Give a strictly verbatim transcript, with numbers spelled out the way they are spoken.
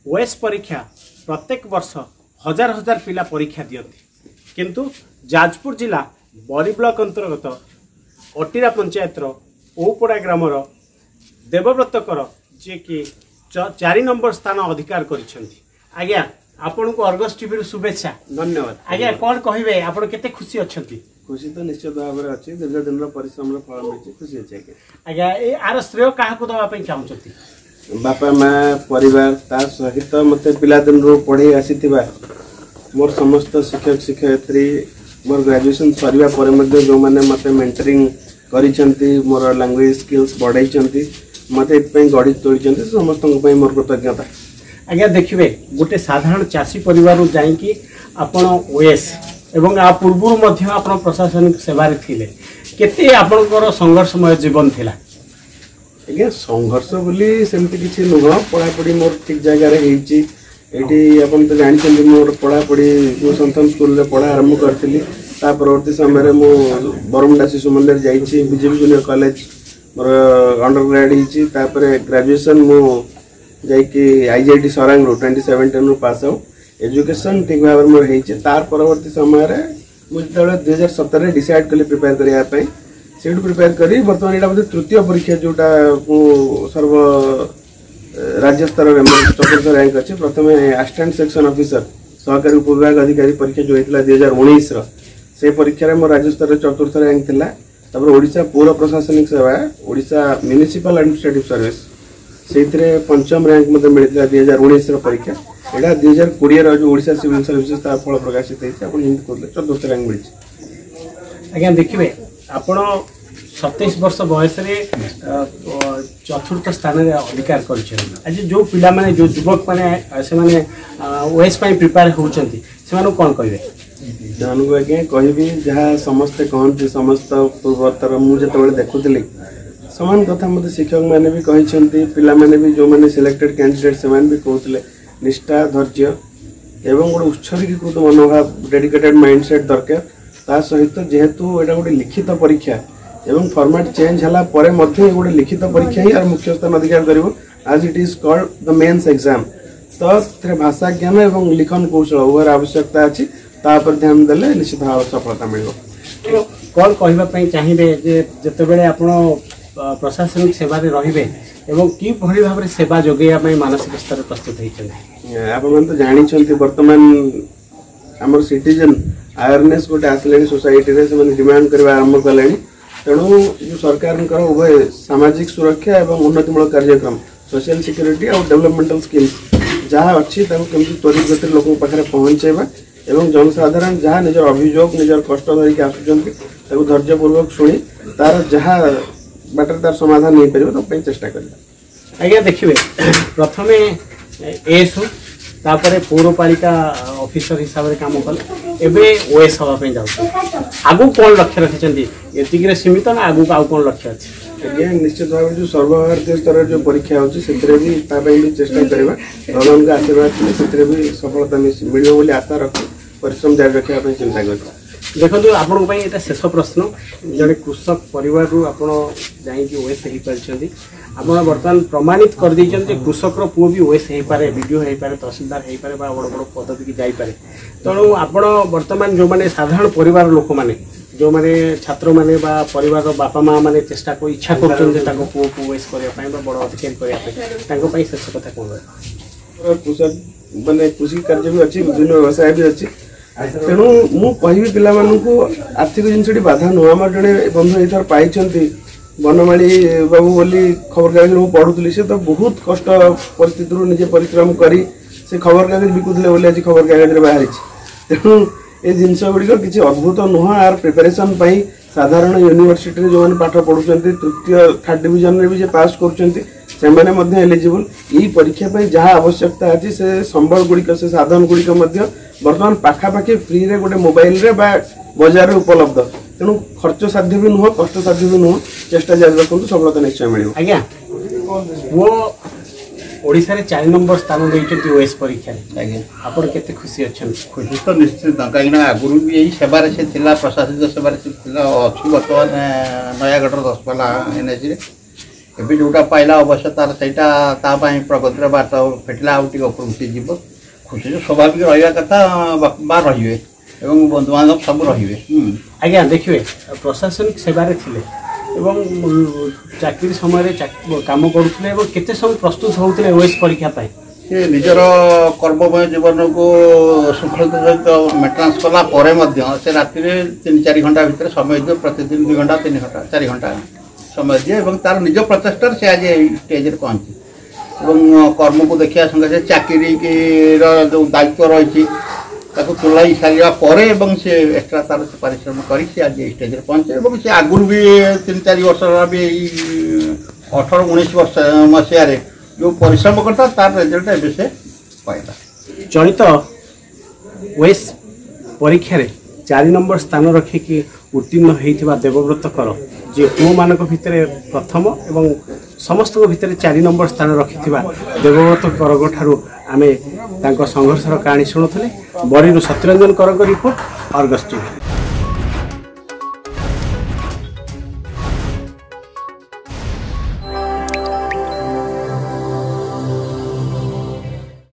OS परीक्षा प्रत्येक वर्ष हजार हजार पिला परीक्षा दियंती किंतु जाजपुर जिला बरी ब्लॉक अंतर्गत अटीरा पंचायत ओपड़ा ग्रामर देवव्रत कर जे कि चारि नंबर स्थान अधिकार करिसेंती। आज्ञा आपन को अर्गस टीवी शुभेच्छा धन्यवाद। आज्ञा कौन कहिबे आपण केते खुशी अछंती? खुशी तो निश्चित भाव में अच्छी दीर्घ दिन परिश्रम फल मिली खुशी अच्छे। आज्ञा ए आर श्रेय क्या दवा चाहती? बापा माँ परिवार ता सहित मत पिला दिन पढ़े आसी मोर समस्त शिक्षक शिक्षयित्री मोर ग्रेजुएशन सरिया पर जो मैंने मत मेंटरिंग करिसेंती मोर लैंग्वेज स्किल्स बढ़ाई मत गढ़ी तोड़ी समस्त मोर कृतज्ञता। आज्ञा देखिए गोटे साधारण चाषी परिवार जाइकी आपण ओएस एवं आ पूर्व आपण प्रशासनिक सेवा थिले केते आपनकर संघर्षमय जीवन थिला? आज्ञा संघर्ष बोली सेमती किसी नुह पढ़ापढ़ी मोर ठीक जगह ये आपन तो जानते मोर पढ़ापढ़ी जो संतन स्कूल पढ़ा आरंभ करी परवर्ती समय मु बरमुंडा शिशु मंदिर जाइए बीजेपी जूनियर कॉलेज मोर अंडर ग्रेड ग्रेजुएशन मु जाइए IGIT Sarang twenty seventeen pass out education ठीक भाव मोर होती तार परवर्ती समय मुझे दुई हजार सतर डिसाइड कली प्रिपेयर करने से प्रिपेयर करी बर्तमान यहाँ बोलते तृतीय परीक्षा जोटा सर्व राज्य स्तर में चतुर्थ रैंक अच्छे प्रथम असिस्टेंट सेक्शन ऑफिसर सहकारी उपविभाग अधिकारी परीक्षा जो होता दुई हजार उन्नीस से परीक्षा मोर राज्य स्तर चतुर्थ रैंक थिला। तापर ओडिशा पौर प्रशासनिक सेवा ओडिशा म्युनिसिपल एडमिनिस्ट्रेटिव सर्विस से पंचम रैंक मत मिलता दुई हजार उन्नीस परीक्षा यहाँ दुई हजार कोड़े जो ओडिशा सिविल सर्विसेज तार फल प्रकाशित होती चतुर्थ रैंक मिली। आज्ञा देखिए आपण सतैश वर्ष बयस चतुर्थ स्थान में अधिकार कर जो पिला माने जो युवक मैंने से ओएस प्रिपेयर होती कौन कहे? जन को आज्ञा कहि जहाँ समस्ते कहते समस्त पूर्वोत्तर मुझे देखुली सामान कथा मत शिक्षक मैंने भी कहते पिला माने भी जो मैंने सिलेक्टेड कैंडिडेट से भी कहते निष्ठा धैर्य एवं गोटे उत्सर्गीकृत मनोभाव डेडिकेटेड माइंडसेट दरकार ता सहित जेहेतु एटा गोटे लिखित परीक्षा एवं फॉर्मेट चेंज हला परे मध्य गोटे लिखित परीक्षा ही यार मुख्य स्थान अधिकार करिवो आज it is called the mains exam तो थे भाषा ज्ञान एवं लिखन कौशल उभर आवश्यकता अच्छी तापर ध्यान देले निश्चित भाव सफलता मिलिबो। कौन कहबा पई चाहिबे जे जते बेले आपण प्रशासनिक सेवा रे रहिबे एवं की भली भाव रे सेवा जोगेया पई मानसिक स्तर प्रस्तुत होइछन आपण मन तो जानि छथि वर्तमान हमर सिटीजन अवेयरनेस गोटे आसले सोसाइटी रे से डिमांड करबा आरंभ कले तेणु जो सरकार उभय सामाजिक सुरक्षा और उन्नतिमूलक कार्यक्रम सोशल सिक्योरिटी और डेवलपमेंटल स्कीम्स जहाँ अच्छी केमती त्वरित गति लोक पाखे पहुँचेबा एवं जनसाधारण जहाँ निजर अभियोग निजर कष्ट धरिक आसुचंती धैर्यपूर्वक शुणी तार जहाँ बाटर तार समाधान नहीं पार तो चेष्टा कर। आज्ञा देखिए प्रथम एस तापर पौरपालिका ऑफिसर हिसाब से काम कले एबे ओएस हवाई जाऊँ आगू कौन लक्ष्य रखिंट ये सीमित ना आगू आउ कौन लक्ष्य अच्छे? आज्ञा निश्चित भाव जो सर्वभारतीय स्तर जो परीक्षा होती भी चेष्टा करवा भगवान का आशीर्वाद से भी सफलता मिल आशा रख परिश्रम जारी रखा चिंता कर। देखो आपण ये शेष प्रश्न जड़े कृषक परिवार जाकि ओएस हो पार्टी आप बर्तमान प्रमाणित कर देते कृषक पुओ भी ओएस हो पाए वीडियो हो पाए तहसीलदार हो पाए बड़ बड़ पदवी की जापे तेणु आप बर्तमान जो मैंने साधारण परिवार लोक मैंने जो मैंने छात्र मैंने परिवार बापा माँ मैंने चेष्टा को इच्छा कर पुओ को ओएस करने बड़ अधिकारी करने शेष कथा कौन कृषक मैंने कृषि कार्य भी अच्छी विभिन्न व्यवसाय भी अच्छी तेणु मु कहबी पिला मानू आर्थिक जिनस बाधा नुह आम जड़े बंधु ये पाई बनमाणी बाबू बोली खबर कागज पढ़ुली से तो बहुत कष्ट परिस्थिति निजे परिश्रम करी से खबर कागज बिकुले बोली आज खबर कागज बाहरी तेणु ये जिनस गुड़िक किसी अद्भुत नुह आर प्रिपेरेसन साधारण यूनिवर्सिटी जो मैंने पाठ पढ़ुं तृतीय थर्ड डिविजन रे भी जे पास कर एलिजिबल यही परीक्षा जहाँ आवश्यकता अच्छी से संबल गुड़िक से साधन गुड़िक बर्तमान पाखापाखि फ्री रे गोटे मोबाइल रे बा बाजार रे उपलब्ध तेणु खर्च साध्य भी नुह कष्ट साध्य भी नुह चेष्टा जारी रखु सफलता निश्चय मिल। आज्ञा वो ओडिशा रे चार नंबर स्थान देइछथि ओएस परीक्षा आज्ञा आपण केते खुशी अछन? खुशी तो निश्चित कहीं आगुरी भी यही सेवार से थिला प्रशासनिक सेवार से थिला अछि बर्तमान नयागढ़ दसपल्ला एनएच रे ଏବେ ଯେଉଁଟା ପାଇଲା ଅବଶ୍ୟ ତାର ସେଇଟା ତା ପାଇଁ ପ୍ରଗତିର ବାଟ ଫିଟିଲା ଆଉ ଟିକେ ଉପରକୁ ଉଠିଯିବ। ଖୁସିରେ ସ୍ୱାଭାବିକ ରହିବା କଥା, ବାପା ମା ରହିବେ ଏବଂ ବନ୍ଧୁବାନ୍ଧବ ସବୁ ରହିବେ। ଆଜ୍ଞା ଦେଖିବେ ପ୍ରଶାସନିକ ସେବାରେ ଥିଲେ ଏବଂ ଚାକିରି ସମୟରେ କାମ କରୁଥିଲେ ଏବଂ କେତେ ସମୟ ପ୍ରସ୍ତୁତ ହେଉଥିଲେ ଓଏସ୍ ପରୀକ୍ଷା ପାଇଁ? ସେ ନିଜର କର୍ମମୟ ଜୀବନକୁ ଶୃଙ୍ଖଳିତ ସହିତ ମେଣ୍ଟେନାନ୍ସ କଲା ପରେ ମଧ୍ୟ ସେ ରାତିରେ ତିନି ଚାରି ଘଣ୍ଟା ଭିତରେ ସମୟ ଦିଏ, ପ୍ରତିଦିନ ଦୁଇ ଘଣ୍ଟା ତିନି ଘଣ୍ଟା ଚାରି ଘଣ୍ଟା ସମୟ ଦିଏ ଏବଂ ତାର ନିଜ ପ୍ରଚେଷ୍ଟାରେ ସେ ଆଜି ଏଇ ଷ୍ଟେଜରେ ପହଞ୍ଚି ଏବଂ କର୍ମକୁ ଦେଖିବା ସଙ୍ଗେ ସେ ଚାକିରିର ଯେଉଁ ଦାୟିତ୍ୱ ରହିଛି ତାକୁ ତୁଲାଇ ସାରିବା ପରେ ଏବଂ ସେ ଏକ୍ସଟ୍ରା ତାର ସେ ପରିଶ୍ରମ କରି ସେ ଆଜି ଏଇ ଷ୍ଟେଜରେ ପହଞ୍ଚେ ଏବଂ ସେ ଆଗରୁ ବି ତିନି ଚାରି ବର୍ଷ ବି ଏଇ ଅଠର ଉଣେଇଶ ବର୍ଷ ମସିହାରେ ଯେଉଁ ପରିଶ୍ରମ କରିथा ତାର ରେଜଲ୍ଟ ଏବେ ସେ ପାଇଲା। ଚଳିତ ଓଏସ୍ ପରୀକ୍ଷାରେ ଚାରି ନମ୍ବର ସ୍ଥାନ ରଖିକି ଉତ୍ତୀର୍ଣ୍ଣ ହୋଇଥିବା ଦେବବ୍ରତ କର ଯିଏ ପୁଅମାନଙ୍କ ଭିତରେ ପ୍ରଥମ ଏବଂ ସମସ୍ତଙ୍କ ଭିତରେ ଚାରି ନମ୍ବର ସ୍ଥାନ ରଖିଥିବା ଦେବବ୍ରତ କରଙ୍କ ଠାରୁ ଆମେ ତାଙ୍କ ସଂଘର୍ଷର କାହାଣୀ ଶୁଣୁଥିଲେ। ବରିରୁ ସତ୍ୟରଞ୍ଜନ କରଙ୍କ ରିପୋର୍ଟ, ଅର୍ଗସ୍ ଟିଭି।